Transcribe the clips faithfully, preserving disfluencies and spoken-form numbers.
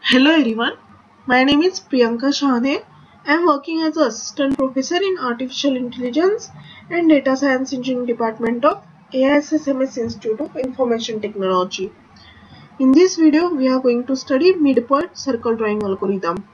Hello everyone, my name is Priyanka Shahane. I am working as an assistant professor in Artificial Intelligence and Data Science Engineering Department of A I S S M S Institute of Information Technology. In this video, we are going to study midpoint circle drawing algorithm.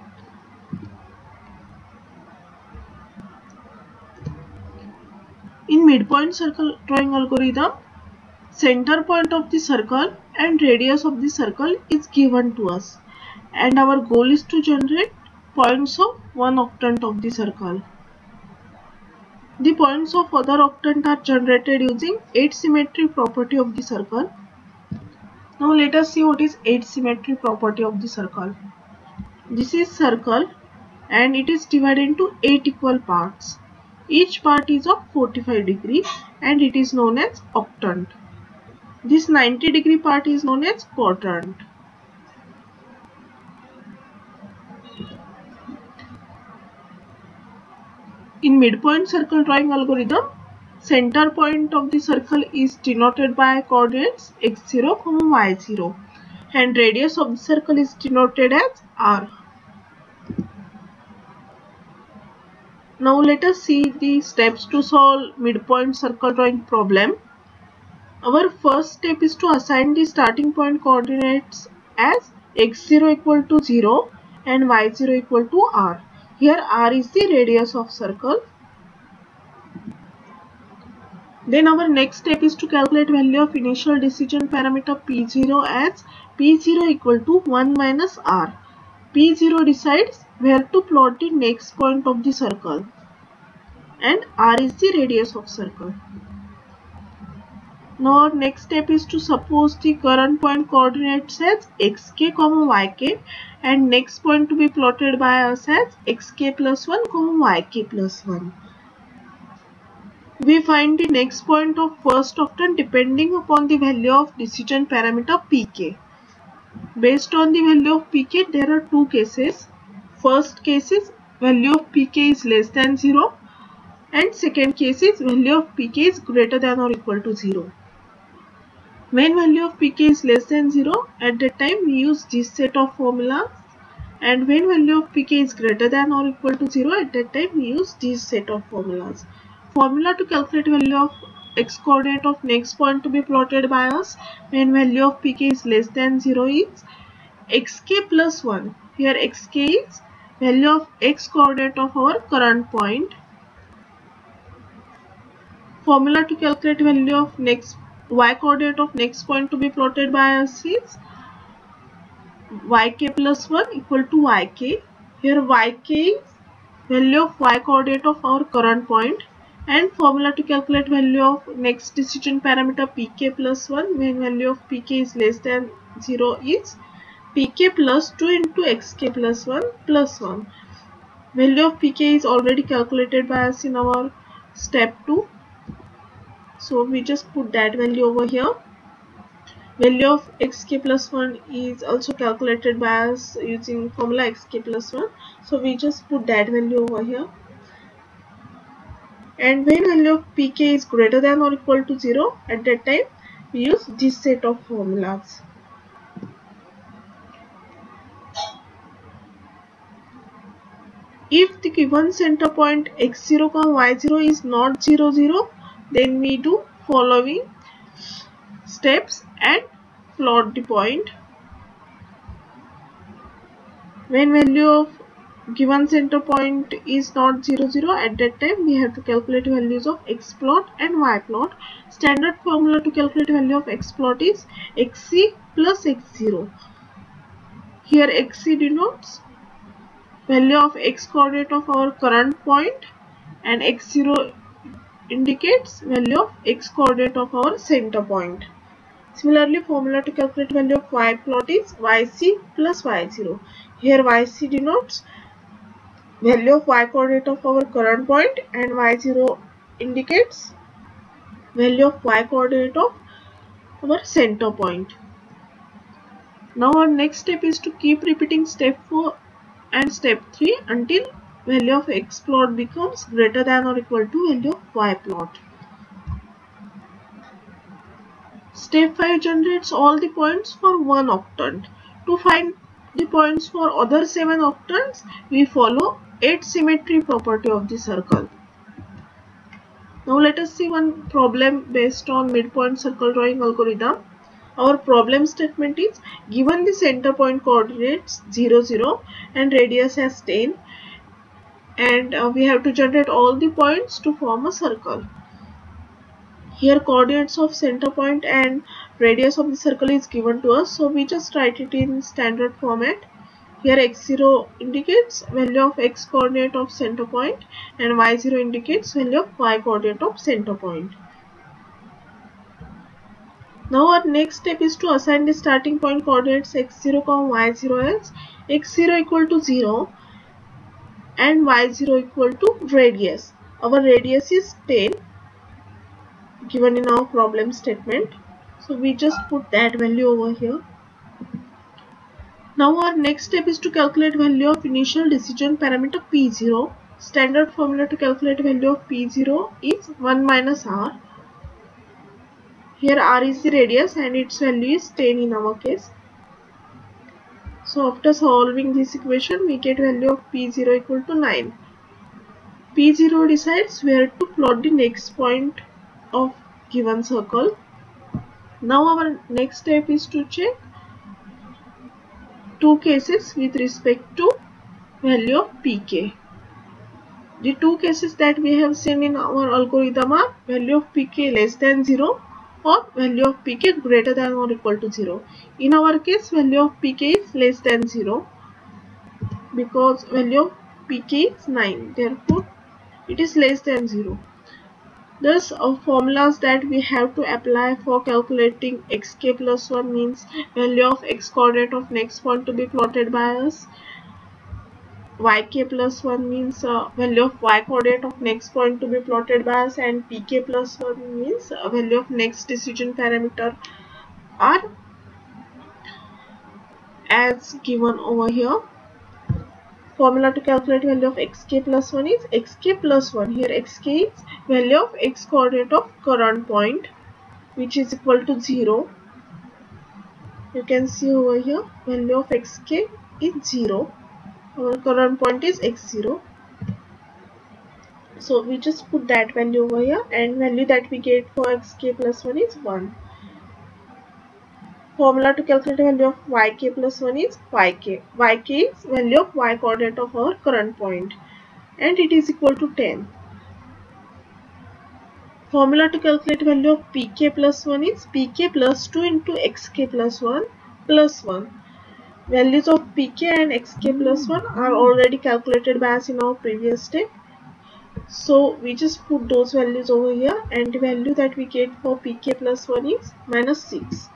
In midpoint circle drawing algorithm, center point of the circle and radius of the circle is given to us, and our goal is to generate points of one octant of the circle. The points of other octant are generated using eight symmetry property of the circle. Now let us see what is eight symmetry property of the circle. This is circle and it is divided into eight equal parts. Each part is of forty-five degree and it is known as octant. This ninety degree part is known as quadrant. In midpoint circle drawing algorithm, center point of the circle is denoted by coordinates x zero, y zero and radius of the circle is denoted as r. Now let us see the steps to solve midpoint circle drawing problem. Our first step is to assign the starting point coordinates as x zero equal to zero and y zero equal to r. Here r is the radius of circle. Then our next step is to calculate value of initial decision parameter p zero as p zero equal to one minus r. p zero decides where to plot the next point of the circle and r is the radius of circle. Now our next step is to suppose the current point coordinates as xk, yk and next point to be plotted by us as xk plus one, yk plus one. We find the next point of first octant depending upon the value of decision parameter pk. Based on the value of pk, there are two cases. First case is value of pk is less than zero and second case is value of pk is greater than or equal to zero. When value of pk is less than zero, at that time we use this set of formulas, and when value of pk is greater than or equal to zero, at that time we use this set of formulas. Formula to calculate value of x coordinate of next point to be plotted by us when value of pk is less than zero is xk plus one. Here xk is value of x coordinate of our current point. Formula to calculate value of next y coordinate of next point to be plotted by us is yk plus one equal to yk. Here yk is value of y coordinate of our current point, and formula to calculate value of next decision parameter pk plus one when value of pk is less than zero is pk plus two into xk plus one plus one. Value of pk is already calculated by us in our step two. So we just put that value over here. Value of xk plus one is also calculated by us using formula xk plus one. So we just put that value over here. And when value of pk is greater than or equal to zero, at that time we use this set of formulas. If the given center point x zero, y zero is not zero, zero, then we do following steps and plot the point. When value of given center point is not zero, zero, at that time we have to calculate values of x plot and y plot. Standard formula to calculate value of x plot is xc plus x zero. Here xc denotes value of x coordinate of our current point and x zero indicates value of x coordinate of our center point. Similarly, formula to calculate value of y plot is yc plus y zero. Here yc denotes value of y coordinate of our current point and y zero indicates value of y coordinate of our center point. Now our next step is to keep repeating step four and step three until value of x plot becomes greater than or equal to value of y plot. Step five generates all the points for one octant. To find the points for other seven octants, we follow eight symmetry property of the circle. Now let us see one problem based on midpoint circle drawing algorithm. Our problem statement is, given the center point coordinates zero, zero and radius as ten, and uh, we have to generate all the points to form a circle. Here coordinates of center point and radius of the circle is given to us, so we just write it in standard format. Here x zero indicates value of x coordinate of center point and y zero indicates value of y coordinate of center point. Now our next step is to assign the starting point coordinates x zero, y zero as x zero equal to zero and y zero equal to radius. Our radius is ten given in our problem statement, so we just put that value over here. Now our next step is to calculate value of initial decision parameter p zero. Standard formula to calculate value of p zero is one minus r. Here r is the radius and its value is ten in our case. So after solving this equation, we get value of p zero equal to nine. p zero decides where to plot the next point of given circle. Now our next step is to check two cases with respect to value of pk. The two cases that we have seen in our algorithm are value of pk less than zero or value of pk greater than or equal to zero. In our case, value of pk is less than zero because value of pk is nine. Therefore, it is less than zero. Thus, uh, formulas that we have to apply for calculating xk plus one means value of x coordinate of next point to be plotted by us. Yk plus one means uh, value of y coordinate of next point to be plotted by us, and pk plus one means uh, value of next decision parameter are as given over here. Formula to calculate value of xk plus one is xk plus one. Here xk is value of x coordinate of current point, which is equal to zero. You can see over here value of xk is zero. Our current point is x zero. So we just put that value over here, and value that we get for xk plus one is one. Formula to calculate the value of yk plus one is yk. Yk is value of y coordinate of our current point, and it is equal to ten. Formula to calculate value of pk plus one is pk plus two into xk plus one plus one. Values of pk and xk plus one are already calculated by us in our previous step. So we just put those values over here, and the value that we get for pk plus one is minus six.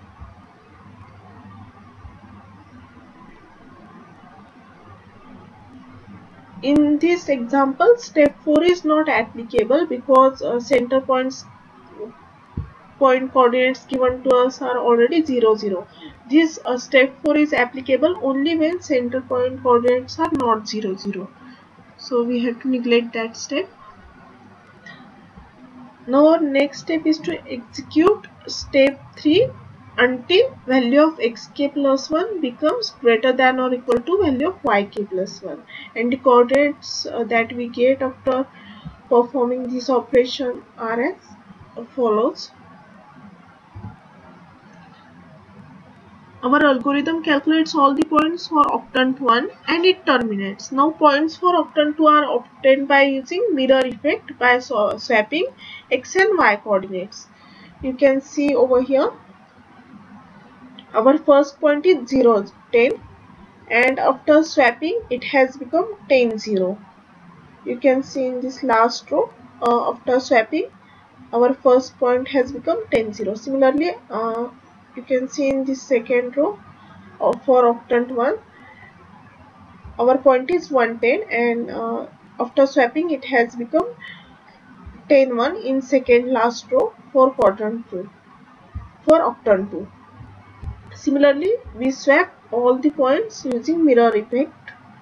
In this example, step four is not applicable because uh, center points point coordinates given to us are already zero, zero. This uh, step four is applicable only when center point coordinates are not zero, zero. So we have to neglect that step. Now our next step is to execute step three until value of xk plus one becomes greater than or equal to value of yk plus one, and the coordinates uh, that we get after performing this operation are as follows. Our algorithm calculates all the points for octant one and it terminates. Now points for octant two are obtained by using mirror effect by swapping x and y coordinates. You can see over here our first point is zero, ten, and after swapping it has become ten, zero. You can see in this last row uh, after swapping our first point has become ten, zero. Similarly, uh, you can see in this second row uh, for octant one our point is one ten, and uh, after swapping it has become ten, one in second last row for quadrant two for octant two. Similarly, we swap all the points using mirror effect.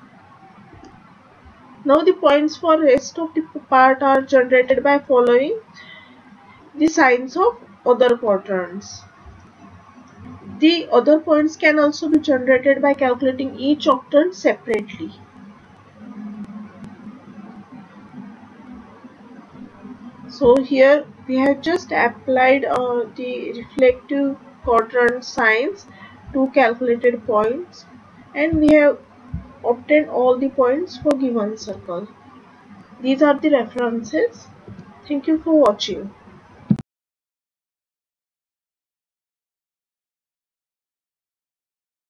Now the points for rest of the part are generated by following the signs of other quadrants. The other points can also be generated by calculating each octant separately. So here we have just applied uh, the reflective quadrant signs to calculated points, and we have obtained all the points for given circle. These are the references. Thank you for watching.